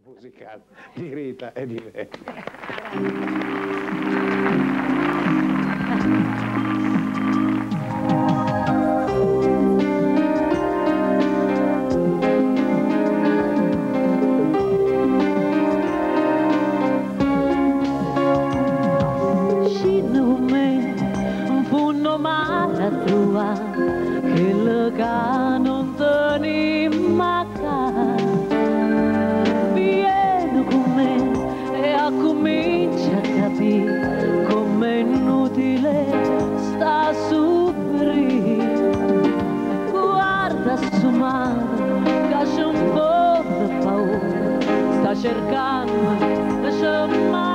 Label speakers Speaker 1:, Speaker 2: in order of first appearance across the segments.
Speaker 1: musicale di Rita e di me.
Speaker 2: Scende con me un fondo mare a trovare quello che non te ne manca. Vieni con me e comincia a capire com'è inutile sta a soffrire. Guarda su mare che c'è un po' di paura, sta cercando di sciamare.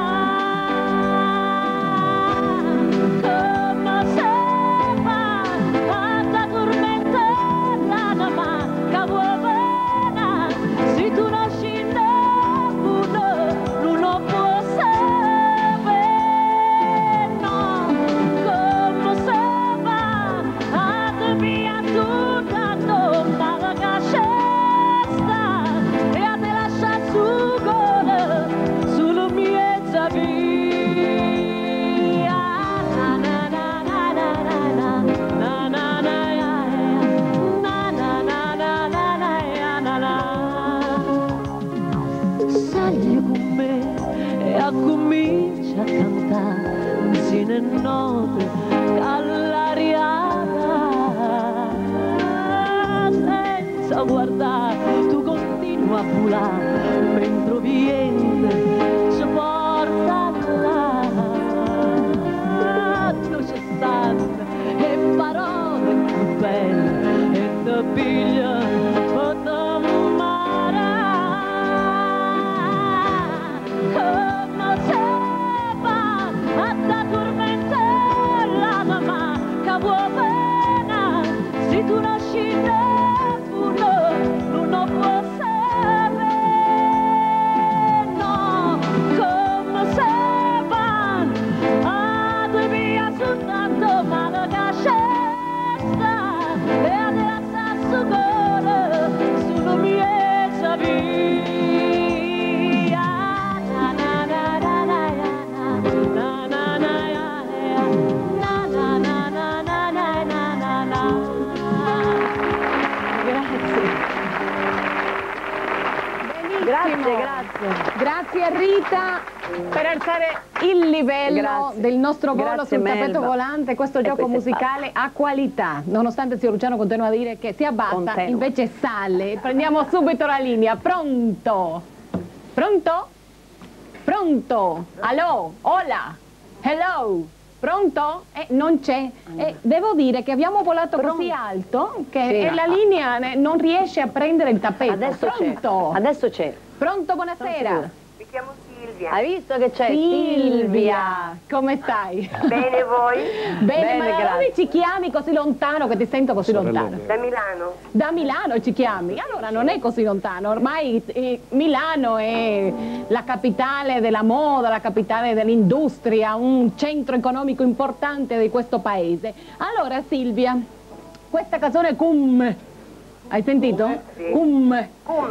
Speaker 2: Comincia a cantare insieme note all'ariata, senza guardare tu continua a volare mentre viene ci porta là. Dolce santa e parole più belle e te piglia o te mara. Se tu nasci neppure, non può sapere, no, come se van a te via soltanto male che scesta e adesso su cuore sulla mia via.
Speaker 3: Grazie a Rita per alzare il livello del nostro volo sul tappeto volante. Questo gioco musicale ha qualità, nonostante zio Luciano continua a dire che si abbassa, invece sale. Prendiamo subito la linea. Pronto? Pronto? Pronto? Allo? Hola? Hello? Pronto? Non c'è. Devo dire che abbiamo volato così alto che la linea non riesce a prendere il tappeto.
Speaker 4: Adesso
Speaker 3: Pronto?
Speaker 4: c'è. Adesso c'è.
Speaker 3: Pronto, buonasera.
Speaker 5: Mi chiamo Silvia.
Speaker 4: Hai visto che c'è?
Speaker 3: Silvia, come stai?
Speaker 5: Bene voi?
Speaker 3: Bene, ma da
Speaker 4: grazie.
Speaker 3: dove ci chiami così lontano, che ti sento così lontano?
Speaker 5: Da Milano.
Speaker 3: Da Milano ci chiami? Allora non è così lontano, ormai Milano è la capitale della moda, la capitale dell'industria, un centro economico importante di questo paese. Allora Silvia, questa canzone Cum, hai sentito?
Speaker 5: Sì.
Speaker 3: Cum.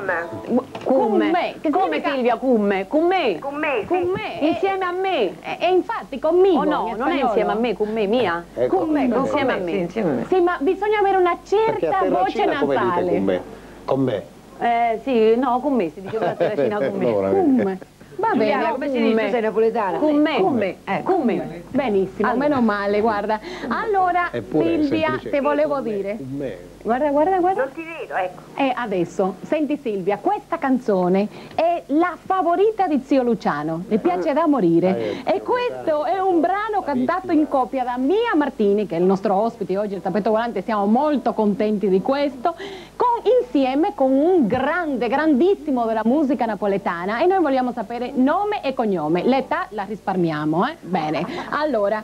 Speaker 4: Come Silvia? Come? Con me?
Speaker 5: Con me, sì.
Speaker 3: Con me.
Speaker 4: Insieme a me?
Speaker 3: E infatti conmigo.
Speaker 4: Oh no, non è insieme a me, con me, mia?
Speaker 1: Ecco.
Speaker 3: Con me,
Speaker 4: Insieme a me.
Speaker 3: Sì, ma bisogna avere una
Speaker 1: Perché a
Speaker 3: certa voce
Speaker 1: Terracina come dite
Speaker 3: nasale.
Speaker 1: con me? Con me.
Speaker 4: Sì, no, con me si dice una terracina con me.
Speaker 1: Allora,
Speaker 3: Cum. Va bene,
Speaker 4: come si dice? Tu sei napoletana? Con me. Con me. Con me.
Speaker 3: Benissimo,
Speaker 4: Allora.
Speaker 3: meno male, guarda. Allora,
Speaker 1: Eppure è
Speaker 3: Silvia,
Speaker 1: semplice.
Speaker 3: te volevo dire.
Speaker 1: Con me.
Speaker 3: Guarda, guarda, guarda.
Speaker 5: Non ti vedo, ecco.
Speaker 3: E adesso, senti Silvia, questa canzone è la favorita di zio Luciano, le piace da morire. E questo è un brano cantato in coppia da Mia Martini, che è il nostro ospite oggi al tappeto volante, siamo molto contenti di questo, insieme con un grandissimo della musica napoletana, e noi vogliamo sapere nome e cognome. L'età la risparmiamo, eh? Bene. Allora,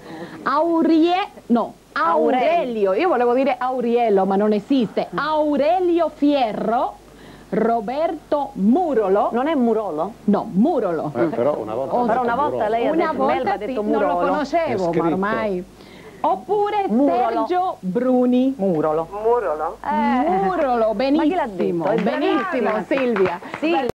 Speaker 3: Aurelio, io volevo dire Auriello, ma non esiste. Aurelio Fierro, Roberto Murolo.
Speaker 4: Non è Murolo?
Speaker 3: No, Murolo.
Speaker 1: Però una volta,
Speaker 4: lei ha
Speaker 3: Una
Speaker 4: detto, Melba ha
Speaker 3: volta
Speaker 4: detto
Speaker 3: sì, non lo
Speaker 4: Murolo.
Speaker 3: conoscevo, ma ormai. Oppure
Speaker 4: Murolo.
Speaker 3: Sergio Bruni.
Speaker 4: Murolo.
Speaker 5: Murolo?
Speaker 3: Murolo, benissimo.
Speaker 4: Ma chi l'ha detto? È
Speaker 3: Benissimo,
Speaker 4: bravissima.
Speaker 3: Silvia.
Speaker 4: Sì.